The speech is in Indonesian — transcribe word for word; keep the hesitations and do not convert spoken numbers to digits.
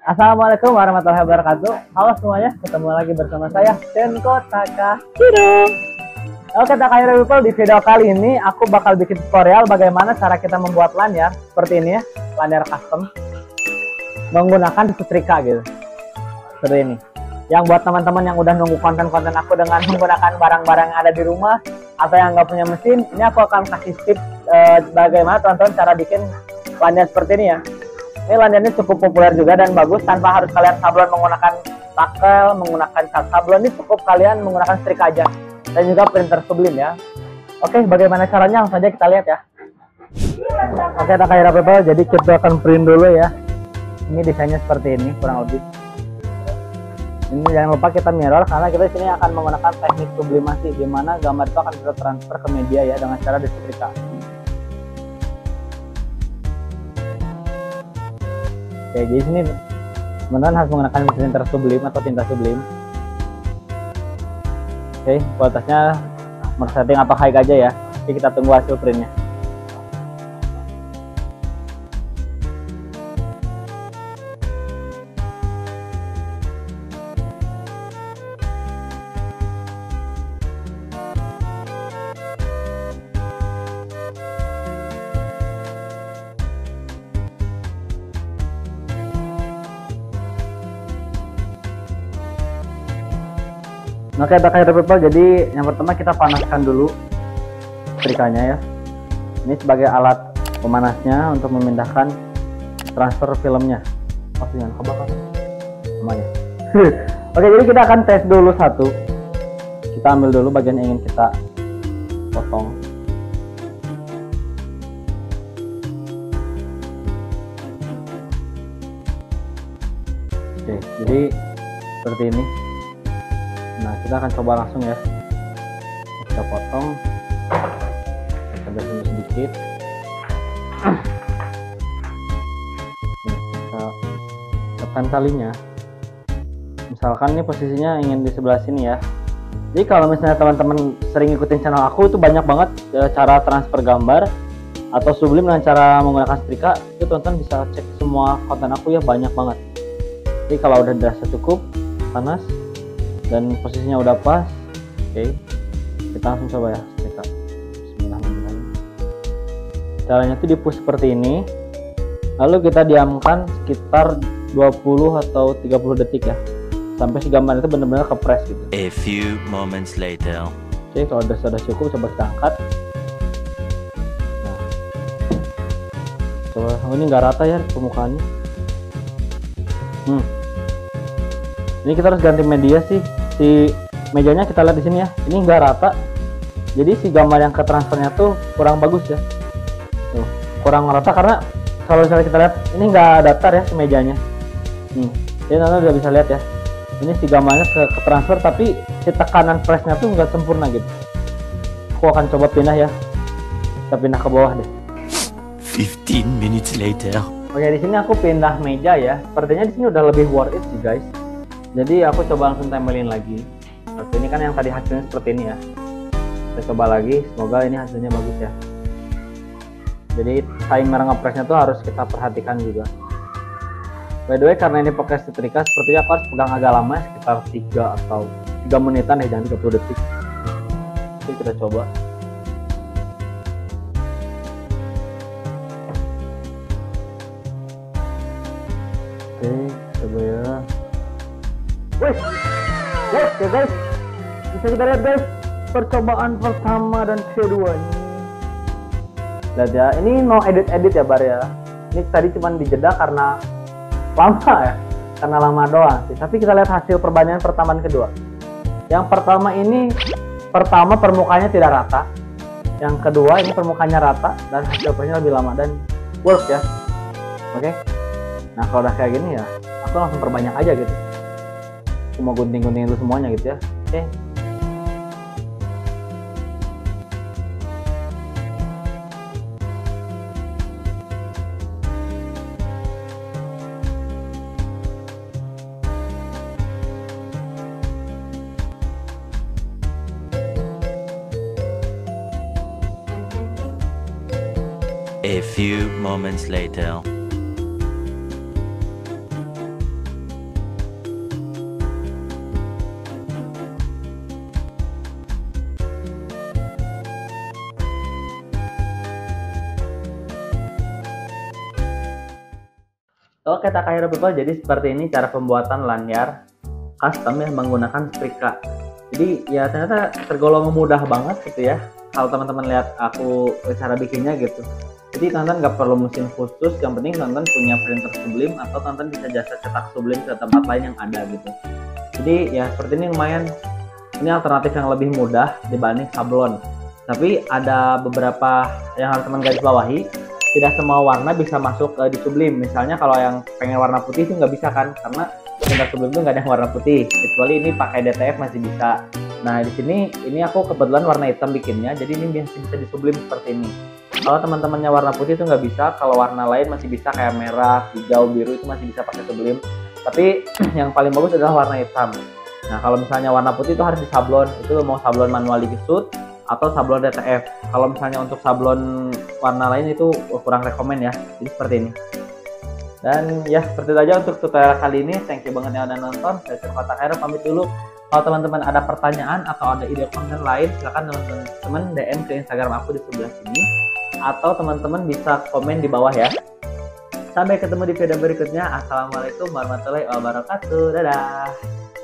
Assalamualaikum warahmatullahi wabarakatuh. Halo semuanya, ketemu lagi bersama saya Senko Takahiro. Oke Takahiro people, di video kali ini aku bakal bikin tutorial bagaimana cara kita membuat lanyar seperti ini ya, lanyar custom menggunakan setrika gitu. Seperti ini. Yang buat teman-teman yang udah nunggu konten-konten aku dengan menggunakan barang-barang yang ada di rumah atau yang nggak punya mesin, ini aku akan kasih tips eh, bagaimana teman-teman cara bikin lanyar seperti ini ya. Ini lanyarnya cukup populer juga dan bagus tanpa harus kalian sablon menggunakan takel, menggunakan cat sablon. Ini cukup kalian menggunakan setrika aja dan juga printer Sublime ya. Oke, bagaimana caranya? Langsung aja kita lihat ya. Oke Takahiro people, jadi kita akan print dulu ya. Ini desainnya seperti ini kurang lebih. Ini jangan lupa kita mirror karena kita sini akan menggunakan teknik sublimasi di mana gambar itu akan kita transfer ke media ya dengan cara disetrika. Oke, jadi sini teman-teman harus menggunakan printer Sublime atau tinta Sublime. Oke, kualitasnya setting atau high aja ya. Oke, kita tunggu hasil printnya. Oke Takahiro people, jadi yang pertama kita panaskan dulu setrikanya ya. Ini sebagai alat pemanasnya untuk memindahkan transfer filmnya. Oh jangan kebakar namanya. Oke, jadi kita akan tes dulu satu. Kita ambil dulu bagian yang ingin kita potong. Oke, jadi seperti ini. Nah, kita akan coba langsung ya. Kita potong. Kita bersih sedikit. Kita tekan talinya. Misalkan ini posisinya ingin di sebelah sini ya. Jadi kalau misalnya teman-teman sering ikutin channel aku, itu banyak banget ya, cara transfer gambar atau Sublime dengan cara menggunakan setrika. Itu teman-teman bisa cek semua konten aku ya, banyak banget. Jadi kalau udah dirasa cukup panas dan posisinya udah pas, oke, okay, kita langsung coba ya setrika. Bismillahirrahmanirrahim. Caranya tuh di push seperti ini, lalu kita diamkan sekitar dua puluh atau tiga puluh detik ya, sampai si gambar itu benar-benar kepres gitu. A few moments later. Oke, okay, kalau udah sudah cukup, coba kita angkat. Nah, coba, oh ini nggak rata ya permukaannya. Hmm. Ini kita harus ganti media sih. Si mejanya kita lihat di sini ya, ini nggak rata, jadi si gambar yang ke transfernya tuh kurang bagus ya. Tuh, kurang rata karena kalau misalnya kita lihat ini nggak datar ya si mejanya. Hmm. Jadi nanti udah bisa lihat ya, ini si gambarnya ke, ke transfer tapi si tekanan pressnya tuh nggak sempurna gitu. Aku akan coba pindah ya, kita pindah ke bawah deh. fifteen minutes later. Oke, di sini aku pindah meja ya. Sepertinya di sini udah lebih worth it sih guys. Jadi aku coba langsung tempelin lagi. Seperti ini kan yang tadi hasilnya seperti ini ya. Kita coba lagi, semoga ini hasilnya bagus ya. Jadi timer ngepresnya tuh harus kita perhatikan juga. By the way, karena ini pakai setrika, sepertinya aku harus pegang agak lama, sekitar tiga atau tiga menitan ya, jangan tiga puluh detik. Oke, kita coba. Oke, coba ya. Wih, guys, ya guys, bisa kita lihat guys, percobaan pertama dan kedua nih. Lihat ya, ini no edit-edit ya bar ya. Ini tadi cuma dijeda karena lama ya, karena lama doang sih. Tapi kita lihat hasil perbandingan pertama dan kedua. Yang pertama ini, pertama permukaannya tidak rata. Yang kedua ini permukaannya rata dan hasil pressnya lebih lama dan work ya. Oke. Nah kalau udah kayak gini ya, aku langsung perbanyak aja gitu. Aku mau gunting-gunting itu semuanya gitu ya. Oke. A few moments later. Oke tak hero people, jadi seperti ini cara pembuatan lanyar custom yang menggunakan Sprika. Jadi ya ternyata tergolong mudah banget gitu ya kalau teman-teman lihat aku cara bikinnya gitu. Jadi teman-teman nggak perlu mesin khusus, yang penting teman-teman punya printer Sublime atau teman-teman bisa jasa cetak Sublime ke tempat lain yang ada gitu. Jadi ya seperti ini lumayan, ini alternatif yang lebih mudah dibanding sablon. Tapi ada beberapa yang harus teman garis bawahi, tidak semua warna bisa masuk uh, di Sublime. Misalnya kalau yang pengen warna putih itu nggak bisa kan, karena printer Sublime itu nggak ada yang warna putih, kecuali ini pakai D T F masih bisa. Nah di sini ini aku kebetulan warna hitam bikinnya, jadi ini bisa bisa di Sublime seperti ini. Kalau teman-temannya warna putih itu nggak bisa, kalau warna lain masih bisa kayak merah, hijau, biru itu masih bisa pakai Sublime. Tapi yang paling bagus adalah warna hitam. Nah kalau misalnya warna putih itu harus di sablon, itu mau sablon manual shoot atau sablon D T F. Kalau misalnya untuk sablon warna lain itu kurang rekomen ya, jadi seperti ini. Dan ya seperti itu aja untuk tutorial kali ini. Thank you banget yang udah nonton. Saya Chen Kotak Hero pamit dulu. Kalau teman-teman ada pertanyaan atau ada ide konten lain, silahkan teman-teman D M ke Instagram aku di sebelah sini, atau teman-teman bisa komen di bawah ya. Sampai ketemu di video berikutnya. Assalamualaikum warahmatullahi wabarakatuh. Dadah.